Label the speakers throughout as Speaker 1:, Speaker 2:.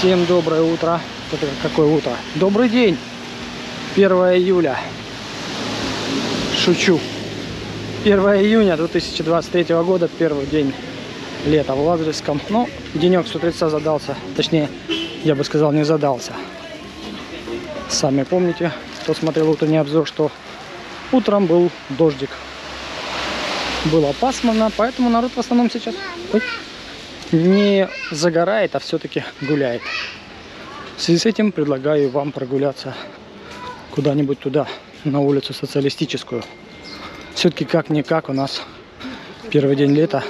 Speaker 1: Всем доброе утро. Это какое утро? Добрый день. 1 июля. Шучу. 1 июня 2023 года, первый день лета в Лазаревском. Ну, денек с утреца задался. Точнее, я бы сказал, не задался. Сами помните, кто смотрел утренний обзор, что утром был дождик. Было пасмурно, поэтому народ в основном сейчас не загорает, а все-таки гуляет. В связи с этим предлагаю вам прогуляться куда-нибудь туда, на улицу Социалистическую. Все-таки как-никак у нас первый день лета.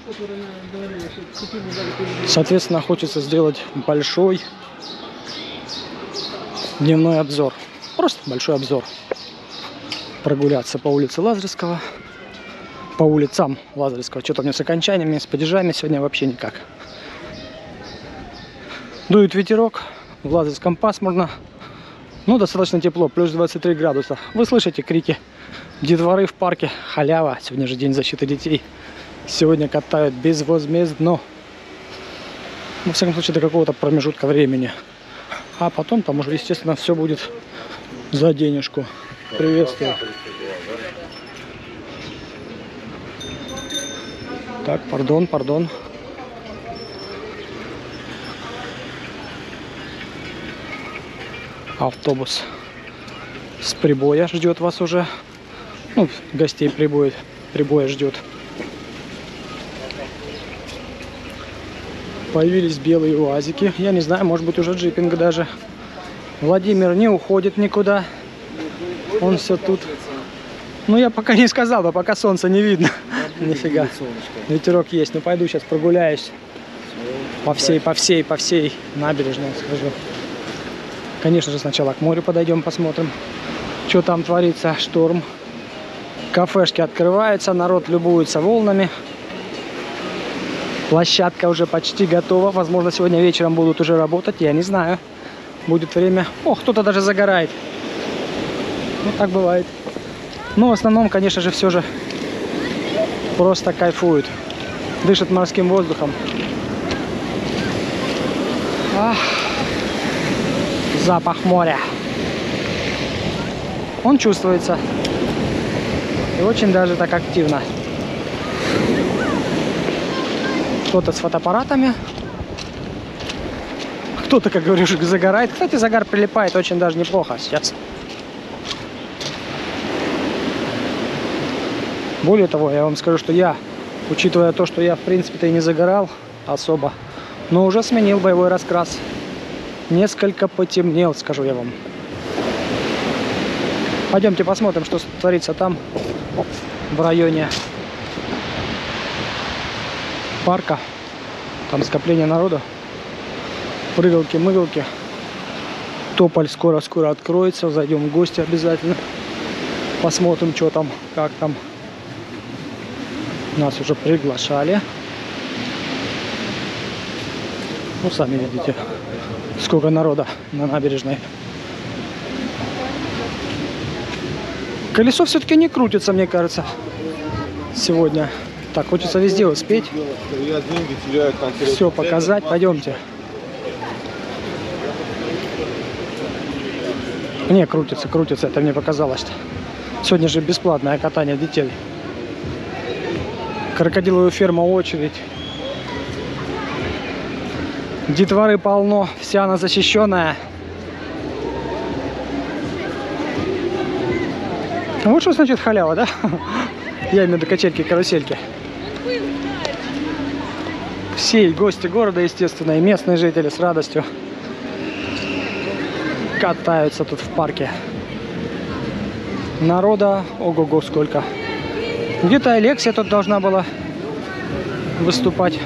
Speaker 1: Соответственно, хочется сделать большой дневной обзор. Просто большой обзор. Прогуляться по улице Лазаревского. По улицам Лазаревского. Что-то у меня с окончаниями, с падежами сегодня вообще никак. Дует ветерок. В Лазаревском пасмурно. Ну, достаточно тепло. Плюс 23 градуса. Вы слышите крики детворы в парке. Халява. Сегодня же день защиты детей. Сегодня катают безвозмездно. Во всяком случае, до какого-то промежутка времени. А потом там уже, естественно, все будет за денежку. Приветствую. Так, пардон. Автобус с прибоя ждет вас уже. Ну, гостей прибоя ждет. Появились белые уазики. Я не знаю, может быть уже джипинг даже. Владимир не уходит никуда. Он все тут. Ну, я пока не сказал, но пока солнца не видно. Нифига. Ветерок есть. Ну, пойду сейчас прогуляюсь. По всей набережной схожу. Конечно же, сначала к морю подойдем, посмотрим, что там творится. Шторм. Кафешки открываются, народ любуется волнами. Площадка уже почти готова. Возможно, сегодня вечером будут уже работать. Я не знаю. Будет время. О, кто-то даже загорает. Ну, так бывает. Но в основном, конечно же, все же просто кайфуют. Дышат морским воздухом. Ах, запах моря. Он чувствуется. И очень даже так активно. Кто-то с фотоаппаратами. Кто-то, как говоришь, загорает. Кстати, загар прилипает очень даже неплохо сейчас. Более того, я вам скажу, что я, учитывая то, что я в принципе-то и не загорал особо, но уже сменил боевой раскрас. Несколько потемнел, скажу я вам. Пойдемте посмотрим, что творится там, в районе парка. Там скопление народа. Прыгалки-мыгалки. Тополь скоро-скоро откроется. Зайдем в гости обязательно. Посмотрим, что там, как там. Нас уже приглашали. Ну, сами видите, сколько народа на набережной. Колесо все-таки не крутится, мне кажется, сегодня. Так, хочется везде успеть. Все показать. Пойдемте. Не, крутится. Это мне показалось. Сегодня же бесплатное катание детей. Крокодиловая ферма, очередь. Детворы полно, вся она защищенная. Вот что значит халява, да? Я имею в виду качельки-карусельки. Все гости города, естественно, и местные жители с радостью катаются тут в парке. Народа, ого-го, сколько. Где-то Алексия тут должна была выступать.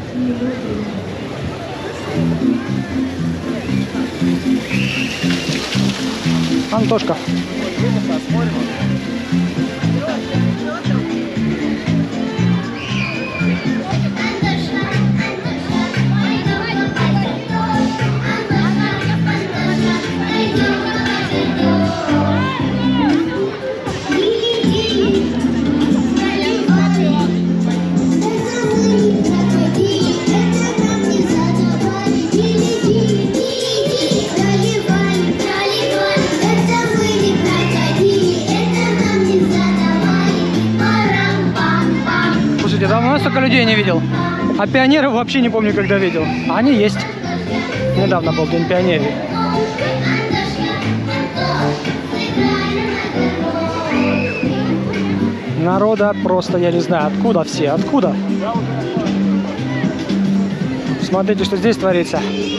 Speaker 1: Антошка.
Speaker 2: Thank you.
Speaker 1: людей не видел. А пионеров вообще не помню, когда видел. А они есть. Недавно был День пионерии. Народа просто, я не знаю, откуда все, откуда. Смотрите, что здесь творится.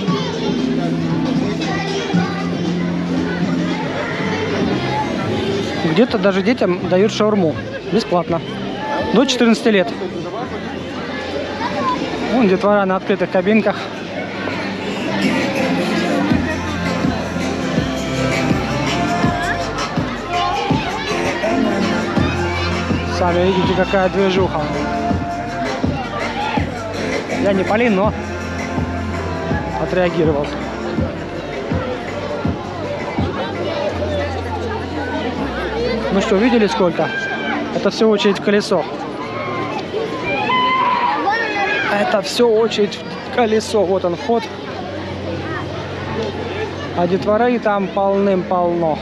Speaker 1: Где-то даже детям дают шаурму. Бесплатно. До 14 лет. Вон детвора на открытых кабинках. Сами видите, какая движуха. Я не Полин, но отреагировал. Ну что, видели сколько? Это все очередь в колесо. Это все очередь в колесо. Вот он вход. А детворы там полным-полно.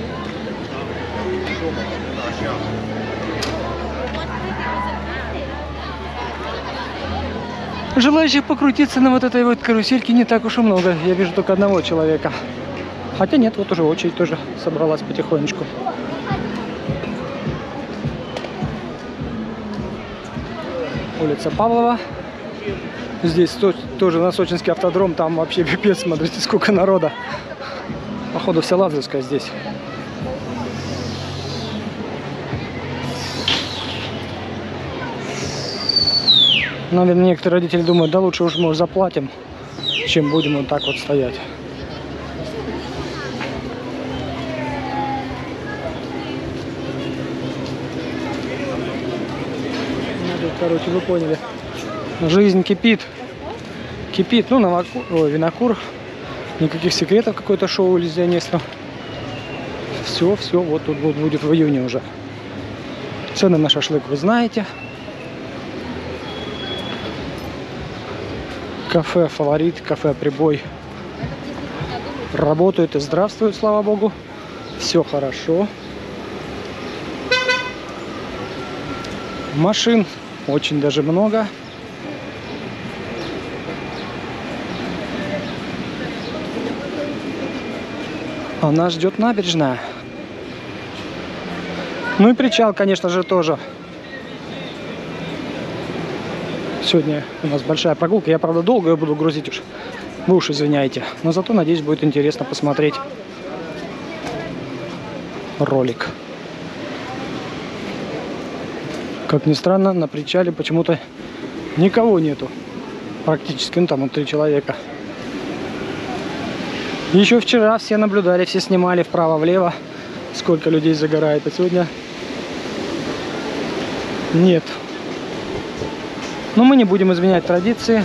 Speaker 1: Желающих покрутиться на вот этой вот карусельке не так уж и много. Я вижу только одного человека. Хотя нет, вот уже очередь тоже собралась потихонечку. Улица Павлова. Здесь тоже на Сочинский автодром. Там вообще пипец, смотрите, сколько народа. Походу вся Лазаревская здесь. Наверное, некоторые родители думают, да лучше уж мы заплатим, чем будем вот так вот стоять. Короче, вы поняли. Жизнь кипит. Кипит. Ну, новокур, винокур. Никаких секретов, какое-то шоу иллюзионистов. Все, вот тут вот будет в июне уже. Цены на шашлык вы знаете. Кафе «Фаворит», кафе «Прибой» работают и здравствуют, слава богу. Все хорошо. Машин очень даже много. А нас ждет набережная. Ну и причал, конечно же, тоже. Сегодня у нас большая прогулка. Я, правда, долго ее буду грузить уж. Вы уж извиняйте. Но зато, надеюсь, будет интересно посмотреть ролик. Как ни странно, на причале почему-то никого нету. Практически, ну там вот 3 человека. Еще вчера все наблюдали, все снимали вправо-влево, сколько людей загорает. А сегодня нет. Но мы не будем изменять традиции.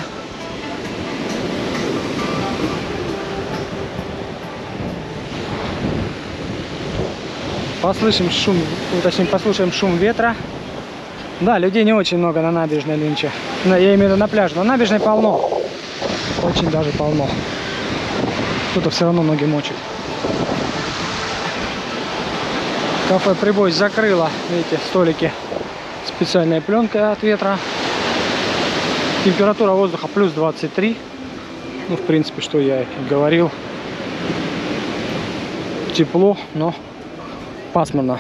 Speaker 1: Послушаем шум, точнее, послушаем шум ветра. Да, людей не очень много на набережной нынче. Я имею в виду на пляже. На набережной полно. Очень даже полно. Кто-то все равно ноги мочит. Кафе «Прибой» закрыло, видите, столики специальной пленкой от ветра. Температура воздуха плюс 23. Ну, в принципе, что я и говорил. Тепло, но пасмурно.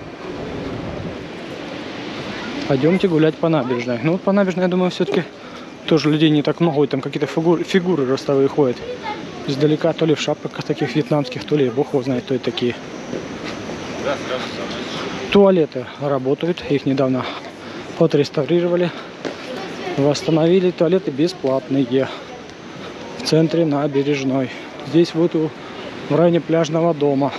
Speaker 1: Пойдемте гулять по набережной. Ну, вот по набережной, я думаю, все-таки тоже людей не так много. Вот там какие-то фигуры ростовые ходят. Издалека, то ли в шапках таких вьетнамских, то ли бог его знает, кто это такие. Туалеты работают. Их недавно отреставрировали. Восстановили. Туалеты бесплатные. В центре набережной. Здесь вот в районе пляжного дома.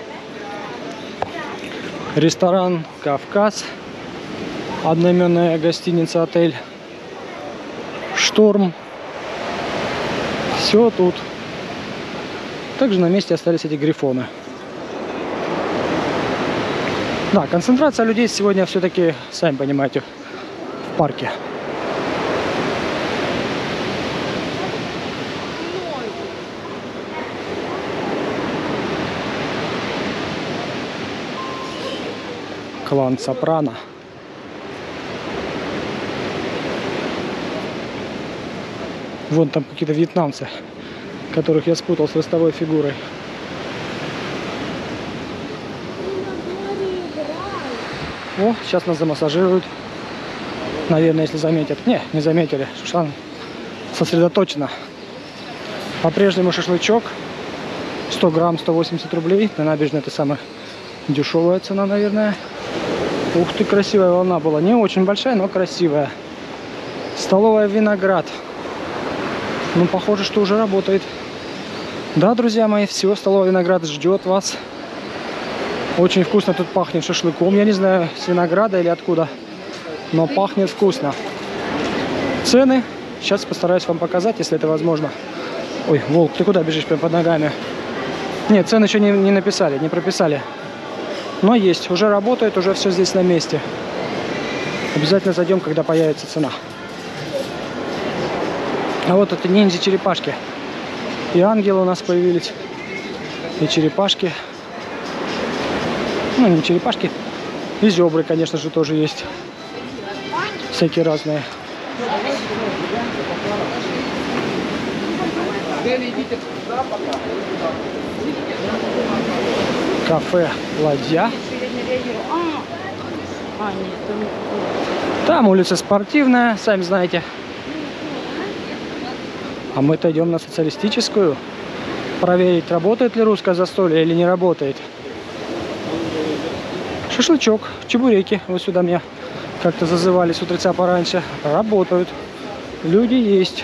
Speaker 1: Ресторан «Кавказ». Одноименная гостиница, отель «Шторм». Все тут. Также на месте остались эти грифоны. Да, концентрация людей сегодня все-таки, сами понимаете, в парке. Клан Сопрано. Вон там какие-то вьетнамцы, которых я спутал с ростовой фигурой. О, сейчас нас замассажируют. Наверное, если заметят. Не заметили. Шушан сосредоточена. По-прежнему шашлычок. 100 грамм, 180 рублей. На набережной это самая дешевая цена, наверное. Ух ты, красивая волна была. Не очень большая, но красивая. Столовая Виноград. Ну, похоже, что уже работает. Да, друзья мои, все, столовая Виноград ждет вас. Очень вкусно тут пахнет шашлыком. Я не знаю, с винограда или откуда, но пахнет вкусно. Цены сейчас постараюсь вам показать, если это возможно. Ой, волк, ты куда бежишь прям под ногами? Нет, цены еще не написали, не прописали. Но есть, уже работает, уже все здесь на месте. Обязательно зайдем, когда появится цена. А вот это ниндзя-черепашки. И ангелы у нас появились, и черепашки. Ну, не черепашки, и зебры, конечно же, тоже есть. Всякие разные. Кафе «Ладья». Там улица Спортивная, сами знаете. А мы-то идем на Социалистическую. Проверить, работает ли русское застолье или не работает. Шашлычок, чебуреки. Вот сюда меня как-то зазывали с утреца пораньше. Работают. Люди есть.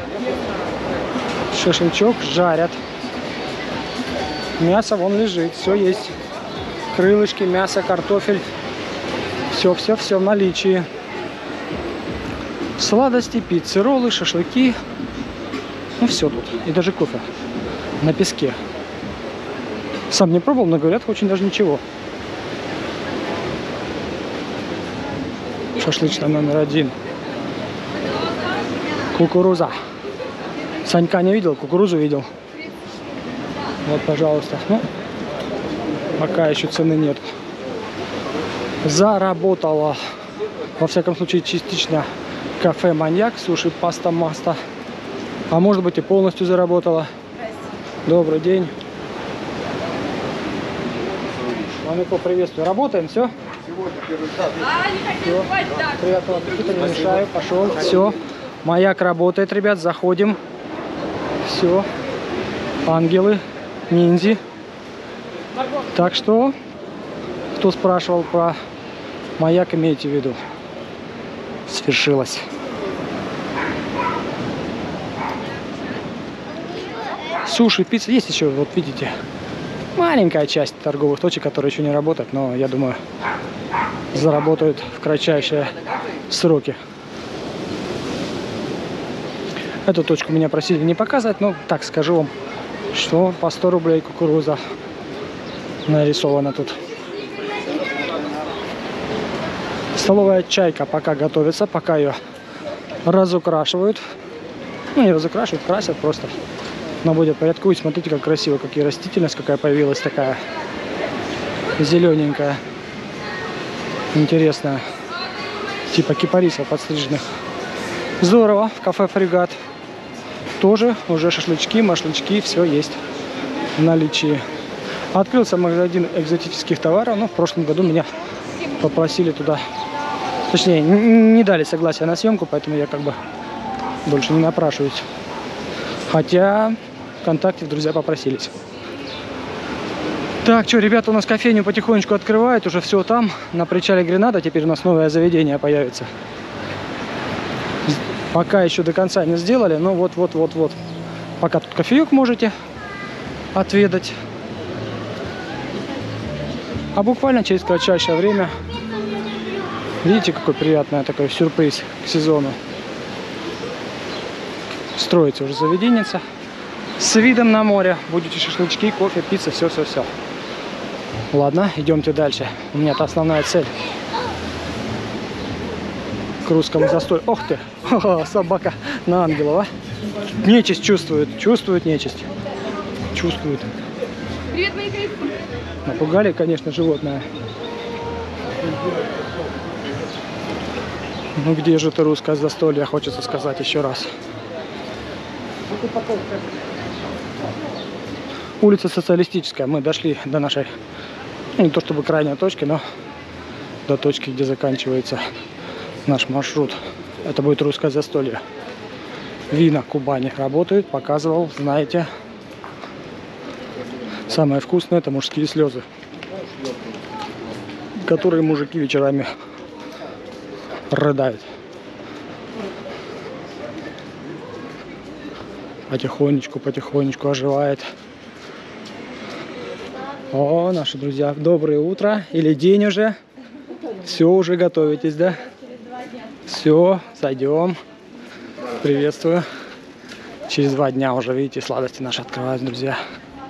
Speaker 1: Шашлычок жарят. Мясо вон лежит. Все есть. Крылышки, мясо, картофель. Все в наличии. Сладости, пиццы, роллы, шашлыки. Ну все тут. И даже кофе. На песке. Сам не пробовал, но говорят, очень даже ничего. Шашлычная номер 1. Кукуруза. Санька не видел, кукурузу видел. Вот, пожалуйста. Ну, пока еще цены нет. Заработала. Во всяком случае, частично кафе «Маньяк», суши, паста, маста. А может быть и полностью заработала. Добрый день. Маленько приветствую. Работаем, все? Все. Приятного аппетита, не мешаю. Пошел. Все. «Маяк» работает, ребят. Заходим. Все. Ангелы, ниндзя. Так что, кто спрашивал про «Маяк», имейте в виду. Свершилось. Суши, пицца. Есть еще, вот видите, маленькая часть торговых точек, которые еще не работают, но я думаю, заработают в кратчайшие сроки. Эту точку меня просили не показывать, но так скажу вам, что по 100 рублей кукуруза нарисована тут. Столовая «Чайка» пока готовится, пока ее разукрашивают. Ну, не разукрашивают, красят просто. Но будет порядку. И смотрите, как красиво, какие растительность, какая появилась такая зелененькая, интересная, типа кипарисов подстриженных. Здорово. В кафе «Фрегат» тоже уже шашлычки, машлычки, все есть в наличии. Открылся магазин экзотических товаров, но в прошлом году меня попросили туда, точнее, не дали согласия на съемку, поэтому я как бы больше не напрашиваюсь. Хотя ВКонтакте в друзья попросились. Так, что, ребята, у нас кофейню потихонечку открывают, уже все там, на причале Гренада. Теперь у нас новое заведение появится. Пока еще до конца не сделали, но вот. Пока тут кофеек можете отведать. А буквально через кратчайшее время, видите, какой приятный такой сюрприз к сезону. Строится уже заведенница с видом на море. Будете шашлычки, кофе, пицца, все. Ладно, идемте дальше. У меня-то основная цель. К русскому застолью. Ох ты, собака на ангелова. Нечисть чувствует нечисть. Чувствует.
Speaker 2: Привет, мои крысы.
Speaker 1: Напугали, конечно, животное. Ну где же это русское застолье, хочется сказать еще раз. Улица Социалистическая. Мы дошли до нашей, ну, не то чтобы крайней точки, но до точки, где заканчивается наш маршрут. Это будет русское застолье. Вина Кубани работают, показывал, знаете. Самое вкусное — это мужские слезы, которые мужики вечерами рыдают. Потихонечку, потихонечку оживает. О, наши друзья, доброе утро или день уже. Все, уже готовитесь, да? Все, зайдем. Приветствую. Через 2 дня уже, видите, сладости наши открываются, друзья.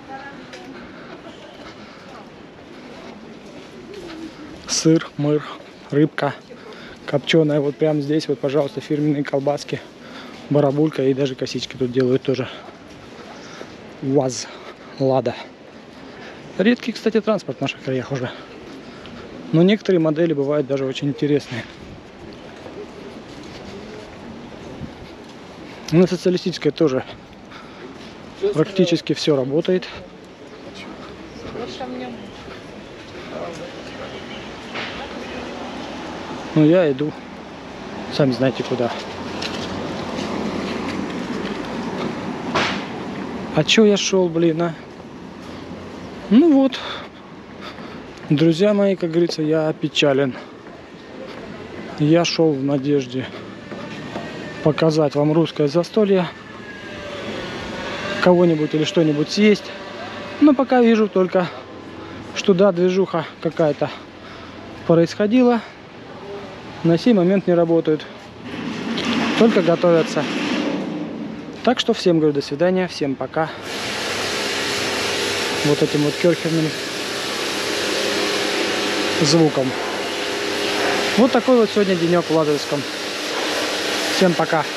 Speaker 1: Сыр, мыр, рыбка копченая. Вот прямо здесь, вот, пожалуйста, фирменные колбаски. Барабулька и даже косички тут делают тоже. УАЗ, Лада. Редкий, кстати, транспорт в наших краях уже. Но некоторые модели бывают даже очень интересные. На Социалистической тоже практически все работает. Но я иду, сами знаете куда. А чё я шел, блин, а? Ну вот, друзья мои, как говорится, я опечален. Я шел в надежде показать вам русское застолье, кого-нибудь или что-нибудь съесть. Но пока вижу только, что да, движуха какая-то происходила. На сей момент не работают, только готовятся. Так что всем говорю до свидания, всем пока. Вот этим вот керхерным звуком. Вот такой вот сегодня денек в Лазаревском. Всем пока.